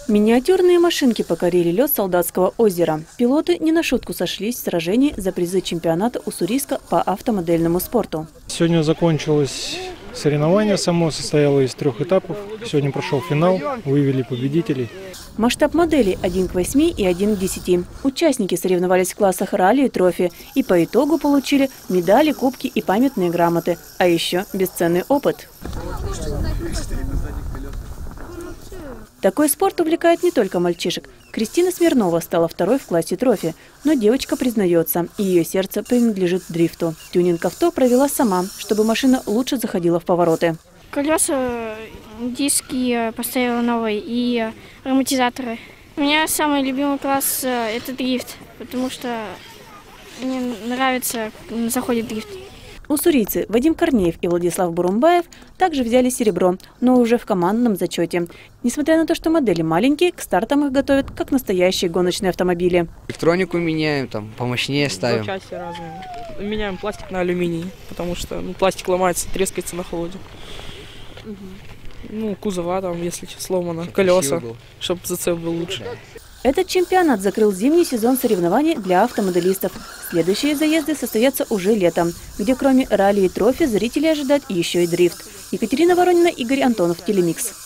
Миниатюрные машинки покорили лед Солдатского озера. Пилоты не на шутку сошлись в сражении за призы чемпионата Уссурийска по автомодельному спорту. Сегодня закончилось соревнование само, состояло из 3 этапов. Сегодня прошел финал, выявили победителей. Масштаб моделей 1 к 8 и 1 к 10. Участники соревновались в классах ралли и трофи и по итогу получили медали, кубки и памятные грамоты, а еще бесценный опыт. Такой спорт увлекает не только мальчишек. Кристина Смирнова стала второй в классе трофи, но девочка признается, ее сердце принадлежит дрифту. Тюнинг авто провела сама, чтобы машина лучше заходила в повороты. Колеса, диски поставила новые и ароматизаторы. У меня самый любимый класс – это дрифт, потому что мне нравится, как заходит дрифт. Уссурийцы Вадим Корнеев и Владислав Бурумбаев также взяли серебро, но уже в командном зачете. Несмотря на то, что модели маленькие, к стартам их готовят как настоящие гоночные автомобили. Электронику меняем, там помощнее ставим. Запчасти разные. Меняем пластик на алюминий, потому что пластик ломается, трескается на холоде. Кузова там, если сломано, колеса, чтобы зацеп был лучше. Этот чемпионат закрыл зимний сезон соревнований для автомоделистов. Следующие заезды состоятся уже летом, где кроме ралли и трофи зрителей ожидает еще и дрифт. Екатерина Воронина, Игорь Антонов, Телемикс.